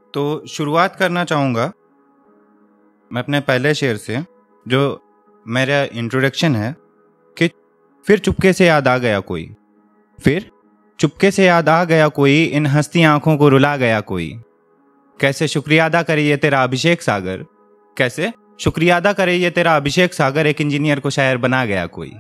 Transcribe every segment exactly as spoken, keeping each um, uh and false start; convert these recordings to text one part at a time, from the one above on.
तो शुरुआत करना चाहूँगा मैं अपने पहले शेर से, जो मेरा इंट्रोडक्शन है कि फिर चुपके से याद आ गया कोई, फिर चुपके से याद आ गया कोई, इन हंसती आंखों को रुला गया कोई। कैसे शुक्रिया अदा करे ये तेरा अभिषेक सागर, कैसे शुक्रिया अदा करे ये तेरा अभिषेक सागर, एक इंजीनियर को शायर बना गया कोई।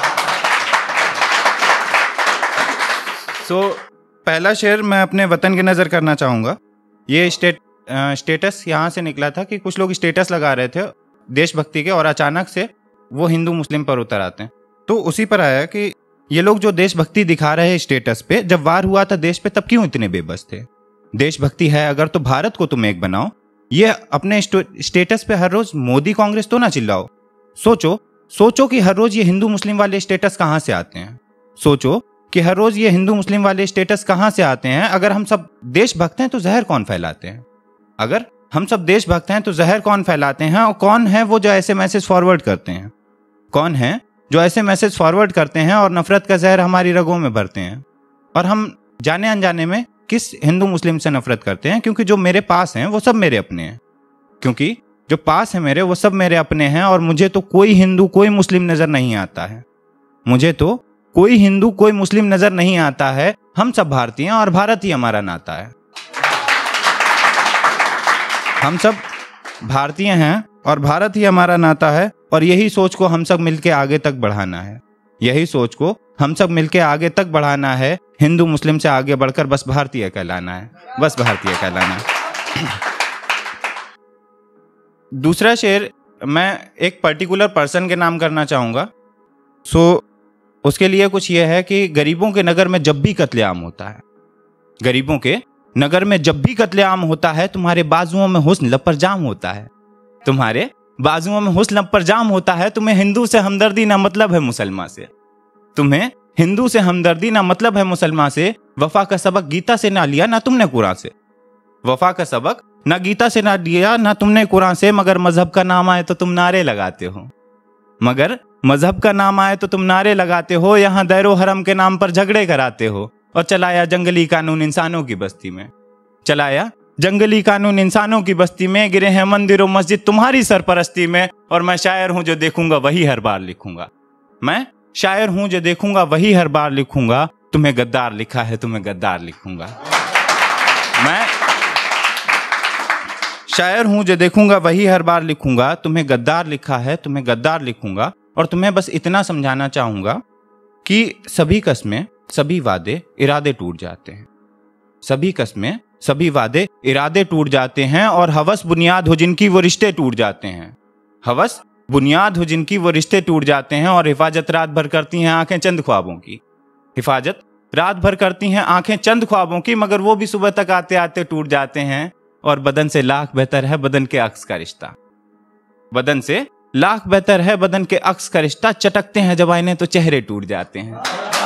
सो so, पहला शेर मैं अपने वतन की नज़र करना चाहूँगा। ये स्टेट स्टेटस यहाँ से निकला था कि कुछ लोग स्टेटस लगा रहे थे देशभक्ति के और अचानक से वो हिंदू मुस्लिम पर उतर आते हैं। तो उसी पर आया कि ये लोग जो देशभक्ति दिखा रहे हैं स्टेटस पे, जब वार हुआ था देश पे तब क्यों इतने बेबस थे? देशभक्ति है अगर तो भारत को तुम एक बनाओ। ये अपने स्टेटस पे हर रोज मोदी कांग्रेस तो ना चिल्लाओ। सोचो सोचो कि हर रोज ये हिंदू मुस्लिम वाले स्टेटस कहाँ से आते हैं। सोचो कि हर रोज ये हिंदू मुस्लिम वाले स्टेटस कहाँ से आते हैं। अगर हम सब देशभक्त हैं तो जहर कौन फैलाते हैं? अगर हम सब देशभक्त हैं तो जहर कौन फैलाते हैं? और कौन है वो जो ऐसे मैसेज फॉरवर्ड करते हैं? कौन है जो ऐसे मैसेज फॉरवर्ड करते हैं और नफरत का जहर हमारी रगों में भरते हैं? और हम जाने अनजाने में किस हिंदू मुस्लिम से नफरत करते हैं? क्योंकि जो मेरे पास हैं वो सब मेरे अपने हैं। क्योंकि जो पास है मेरे वो सब मेरे अपने हैं और मुझे तो कोई हिंदू कोई मुस्लिम नजर नहीं आता है। मुझे तो कोई हिंदू कोई मुस्लिम नजर नहीं आता है। हम सब भारतीय हैं और भारत ही हमारा नाता है। हम सब भारतीय हैं और भारत ही हमारा नाता है। और यही सोच को हम सब मिलके आगे तक बढ़ाना है। यही सोच को हम सब मिलके आगे तक बढ़ाना है। हिंदू मुस्लिम से आगे बढ़कर बस भारतीय कहलाना है। बस भारतीय कहलाना है। दूसरा शेर मैं एक पर्टिकुलर पर्सन के नाम करना चाहूँगा। सो उसके लिए कुछ यह है कि गरीबों के नगर में जब भी कत्लेआम होता है, गरीबों के नगर में जब भी कत्लेआम होता है, तुम्हारे बाजुओं में हुस्न लब पर जाम होता है। तुम्हारे बाजुओं में हुस्न लब पर जाम होता है। तुम्हें हिंदू से हमदर्दी ना मतलब है मुसलमान से। तुम्हें हिंदू से हमदर्दी ना मतलब है मुसलमान से। वफा का सबक गीता से ना लिया ना तुमने कुरान से। वफा का सबक ना गीता से ना लिया ना तुमने कुरान से। मगर मजहब का नाम आए तो तुम नारे लगाते हो। मगर मजहब का नाम आए तो तुम नारे लगाते हो। यहाँ दैरो हरम के नाम पर झगड़े कराते हो। और चलाया जंगली कानून इंसानों की बस्ती में। चलाया जंगली कानून इंसानों की बस्ती में। गिरे हैं मंदिर और मस्जिद तुम्हारी सरपरस्ती में। और मैं शायर हूं जो देखूंगा वही हर बार लिखूंगा। मैं शायर हूं जो देखूंगा वही हर बार लिखूंगा। तुम्हें गद्दार लिखा है तुम्हें गद्दार लिखूंगा। मैं शायर हूं जो देखूंगा वही हर बार लिखूंगा। तुम्हें गद्दार लिखा है तुम्हें गद्दार लिखूंगा। और तुम्हें बस इतना समझाना चाहूंगा कि सभी कस्में सभी वादे इरादे टूट जाते हैं। सभी कस्में सभी वादे इरादे टूट जाते हैं। और हवस बुनियाद हो जिनकी वो रिश्ते टूट जाते हैं। हवस बुनियाद हो जिनकी वो रिश्ते टूट जाते हैं। और हिफाजत रात भर करती हैं आंखें चंद ख्वाबों की। हिफाजत रात भर करती हैं आंखें चंद ख्वाबों की। मगर वो भी सुबह तक आते आते टूट जाते हैं। और बदन से लाख बेहतर है बदन के अक्स का रिश्ता। बदन से लाख बेहतर है बदन के अक्स का रिश्ता। चटकते हैं जब आईने तो चेहरे टूट जाते हैं।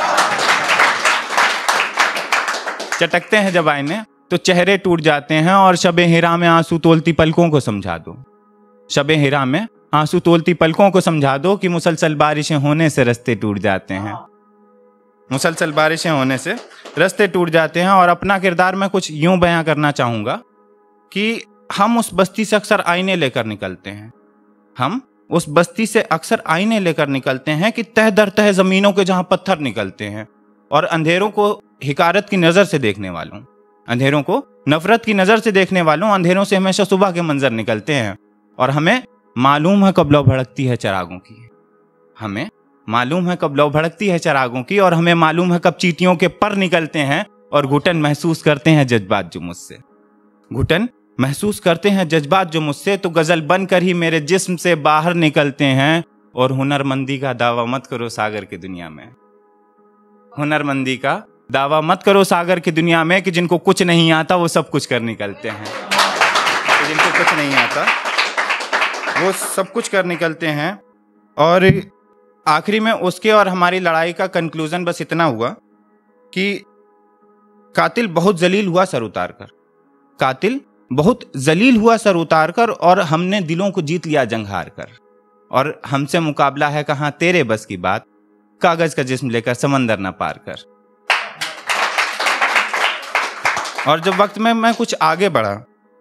चटकते हैं जब आईने तो चेहरे टूट जाते हैं। और शबे हिरा में आंसू तोलती पलकों को समझा दो। शबे हिरा में आंसू तोलती पलकों को समझा दो कि मुसलसल बारिशें होने से रास्ते टूट जाते हैं। मुसलसल बारिशें होने से रास्ते टूट जाते हैं। और अपना किरदार मैं कुछ यूं बयां करना चाहूंगा कि हम उस बस्ती से अक्सर आईने लेकर निकलते हैं। हम उस बस्ती से अक्सर आईने लेकर निकलते हैं कि तह दर तह जमीनों के जहां पत्थर निकलते हैं। और अंधेरों को हिकारत की नजर से देखने वालों, अंधेरों को नफरत की नजर से देखने वालों, अंधेरों से हमेशा सुबह के मंजर निकलते हैं। और हमें मालूम है कब लौ भड़कती है चिरागों की। हमें मालूम है कब लौ भड़कती है चिरागों की। और हमें मालूम है कब चींटियों के पर निकलते हैं। और घुटन महसूस करते हैं जज्बात जो मुझसे। घुटन महसूस करते हैं जज्बात जो मुझसे। तो गजल बनकर ही मेरे जिस्म से बाहर निकलते हैं। और हुनरमंदी का दावा मत करो सागर की दुनिया में। हुनरमंदी का दावा मत करो सागर की दुनिया में कि जिनको कुछ नहीं आता वो सब कुछ कर निकलते हैं। तो जिनको कुछ नहीं आता वो सब कुछ कर निकलते हैं। और आखिरी में उसके और हमारी लड़ाई का कंक्लूजन बस इतना हुआ कि कातिल बहुत जलील हुआ सर उतार कर। कातिल बहुत जलील हुआ सर उतार कर। और हमने दिलों को जीत लिया जंग हार कर। और हमसे मुकाबला है कहां तेरे बस की बात। कागज का जिस्म लेकर समंदर न पार कर। और जब वक्त में मैं कुछ आगे बढ़ा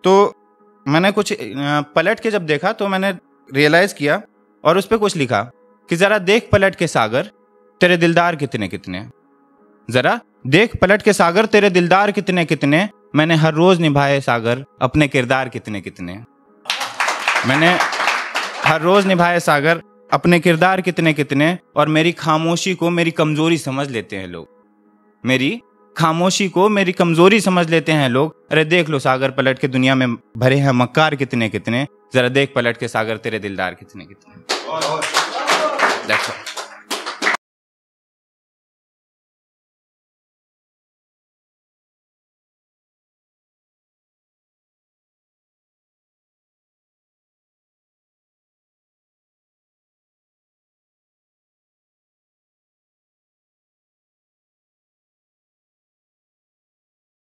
तो मैंने कुछ पलट के जब देखा तो मैंने रियलाइज किया और उस पर कुछ लिखा कि जरा देख पलट के सागर तेरे दिलदार कितने कितने, जरा देख पलट के सागर तेरे दिलदार कितने कितने, मैंने हर रोज निभाए सागर अपने किरदार कितने कितने। मैंने हर रोज निभाए सागर अपने किरदार कितने कितने, और मेरी खामोशी को मेरी कमजोरी समझ लेते हैं लोग, मेरी खामोशी को मेरी कमजोरी समझ लेते हैं लोग। अरे देख लो सागर पलट के दुनिया में भरे हैं मक्कार कितने कितने, जरा देख पलट के सागर तेरे दिलदार कितने कितने। That's all.